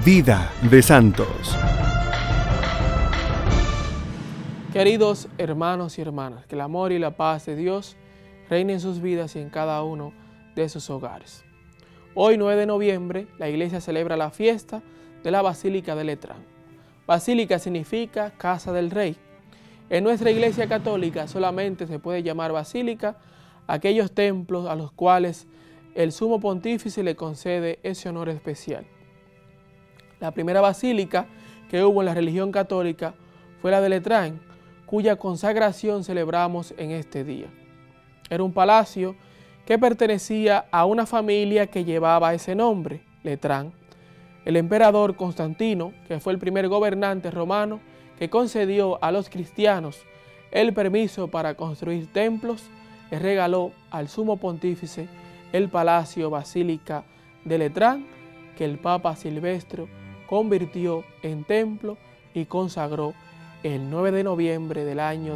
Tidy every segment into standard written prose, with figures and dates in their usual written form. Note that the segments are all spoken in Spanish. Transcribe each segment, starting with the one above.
Vida de santos. Queridos hermanos y hermanas, que el amor y la paz de Dios reinen en sus vidas y en cada uno de sus hogares. Hoy, 9 de noviembre, la Iglesia celebra la fiesta de la Basílica de Letrán. Basílica significa casa del rey. En nuestra Iglesia católica solamente se puede llamar basílica a aquellos templos a los cuales el Sumo Pontífice le concede ese honor especial. La primera basílica que hubo en la religión católica fue la de Letrán, cuya consagración celebramos en este día. Era un palacio que pertenecía a una familia que llevaba ese nombre, Letrán. El emperador Constantino, que fue el primer gobernante romano que concedió a los cristianos el permiso para construir templos, le regaló al Sumo Pontífice el palacio Basílica de Letrán, que el Papa Silvestre convirtió en templo y consagró el 9 de noviembre del año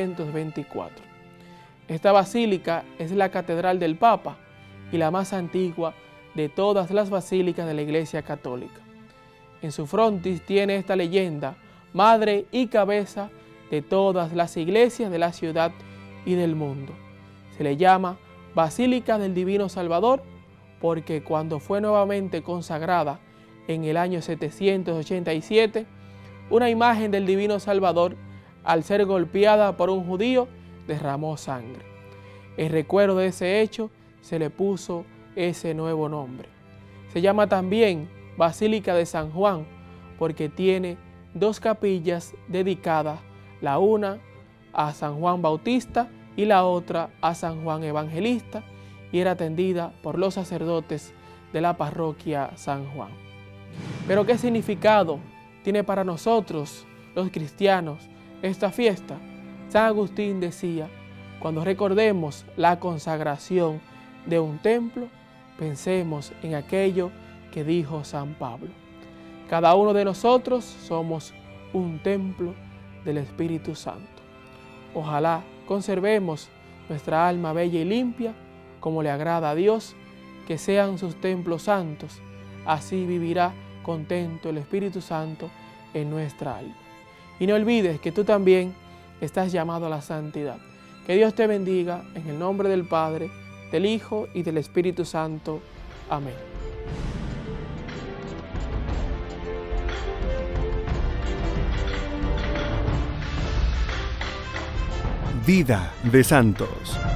324. Esta basílica es la catedral del Papa y la más antigua de todas las basílicas de la Iglesia Católica. En su frontis tiene esta leyenda: madre y cabeza de todas las iglesias de la ciudad y del mundo. Se le llama Basílica del Divino Salvador porque cuando fue nuevamente consagrada en el año 787, una imagen del Divino Salvador, al ser golpeada por un judío, derramó sangre. En recuerdo de ese hecho, se le puso ese nuevo nombre. Se llama también Basílica de San Juan, porque tiene dos capillas dedicadas, la una a San Juan Bautista y la otra a San Juan Evangelista, y era atendida por los sacerdotes de la parroquia San Juan. Pero ¿qué significado tiene para nosotros, los cristianos, esta fiesta? San Agustín decía: cuando recordemos la consagración de un templo, pensemos en aquello que dijo San Pablo. Cada uno de nosotros somos un templo del Espíritu Santo. Ojalá conservemos nuestra alma bella y limpia, como le agrada a Dios, que sean sus templos santos. Así vivirá contento el Espíritu Santo en nuestra alma. Y no olvides que tú también estás llamado a la santidad. Que Dios te bendiga en el nombre del Padre, del Hijo y del Espíritu Santo. Amén. Vida de santos.